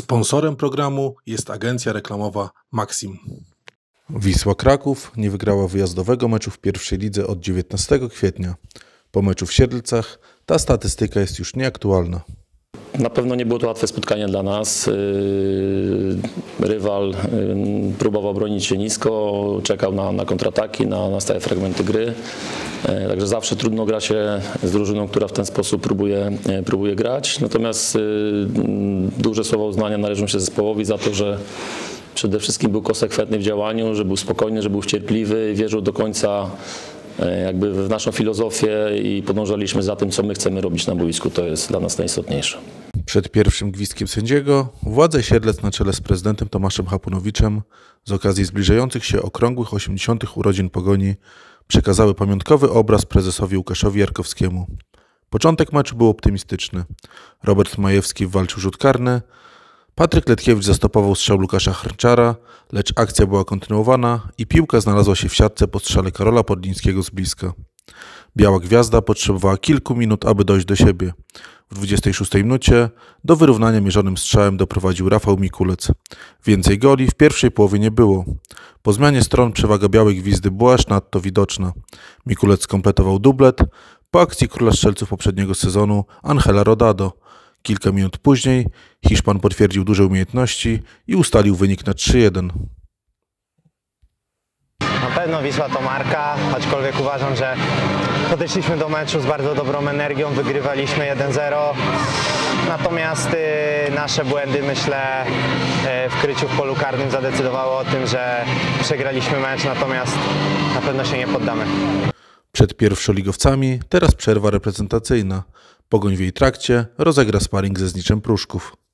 Sponsorem programu jest agencja reklamowa Maxim. Wisła Kraków nie wygrała wyjazdowego meczu w pierwszej lidze od 19 kwietnia. Po meczu w Siedlcach ta statystyka jest już nieaktualna. Na pewno nie było to łatwe spotkanie dla nas. Rywal próbował bronić się nisko, czekał na kontrataki, na stałe fragmenty gry. Także zawsze trudno gra się z drużyną, która w ten sposób próbuje grać. Natomiast duże słowa uznania należą się zespołowi za to, że przede wszystkim był konsekwentny w działaniu, że był spokojny, że był cierpliwy, wierzył do końca jakby w naszą filozofię i podążaliśmy za tym, co my chcemy robić na boisku. To jest dla nas najistotniejsze. Przed pierwszym gwizdkiem sędziego władze Siedlec na czele z prezydentem Tomaszem Hapunowiczem z okazji zbliżających się okrągłych 80. urodzin Pogoni przekazały pamiątkowy obraz prezesowi Łukaszowi Jarkowskiemu. Początek meczu był optymistyczny. Robert Majewski wywalczył rzut karny, Patryk Letkiewicz zastopował strzał Łukasza Hrnczara, lecz akcja była kontynuowana i piłka znalazła się w siatce po strzale Karola Podlińskiego z bliska. Biała Gwiazda potrzebowała kilku minut, aby dojść do siebie. W 26 minucie do wyrównania mierzonym strzałem doprowadził Rafał Mikulec. Więcej goli w pierwszej połowie nie było. Po zmianie stron przewaga Białej Gwizdy była aż nadto widoczna. Mikulec skompletował dublet po akcji króla strzelców poprzedniego sezonu Angela Rodado. Kilka minut później Hiszpan potwierdził duże umiejętności i ustalił wynik na 3-1. Na pewno Wisła to marka, aczkolwiek uważam, że podeszliśmy do meczu z bardzo dobrą energią, wygrywaliśmy 1-0. Natomiast nasze błędy, myślę, w kryciu w polu karnym zadecydowały o tym, że przegraliśmy mecz, natomiast na pewno się nie poddamy. Przed pierwszoligowcami teraz przerwa reprezentacyjna. Pogoń w jej trakcie rozegra sparing ze Zniczem Pruszków.